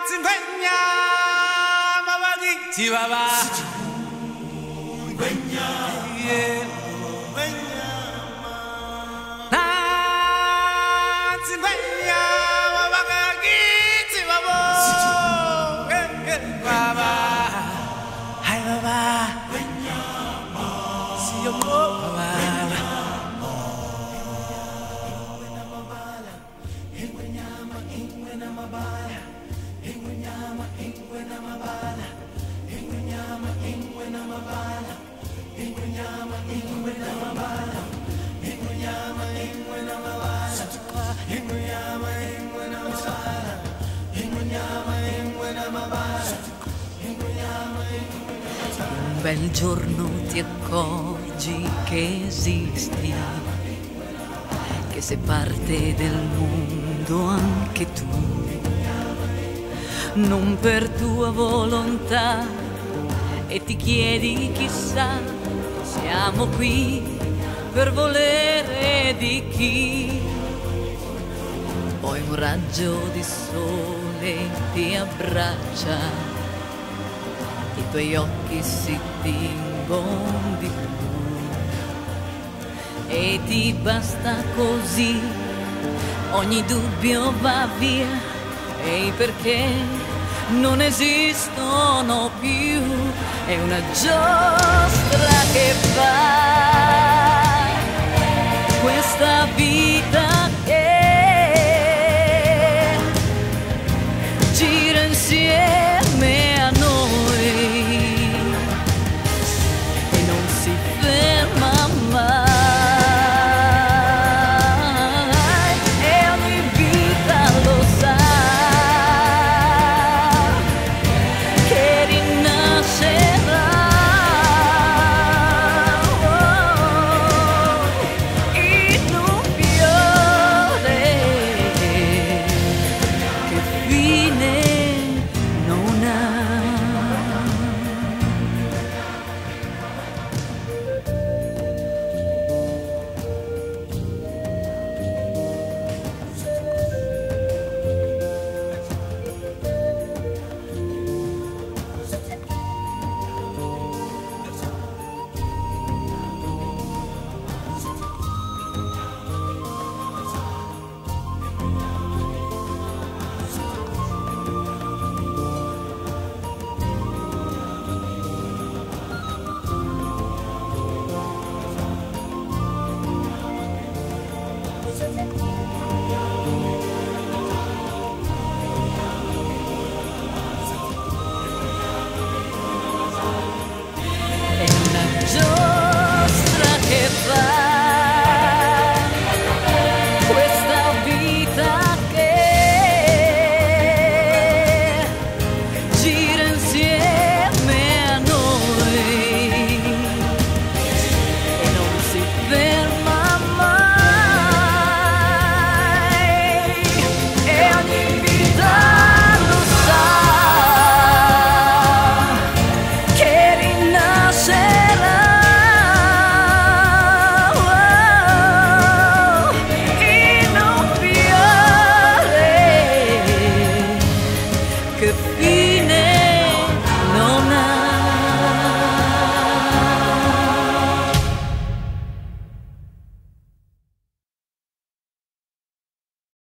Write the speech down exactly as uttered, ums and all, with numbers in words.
Un bel giorno ti accorgi che esisti, che sei parte del mondo anche tu, non per tua volontà, e ti chiedi chissà, siamo qui per volere di chi. Poi un raggio di sole ti abbraccia, i tuoi occhi si tingono di blu e ti basta così, ogni dubbio va via e i perché non esistono più. È una giostra che fa questa vita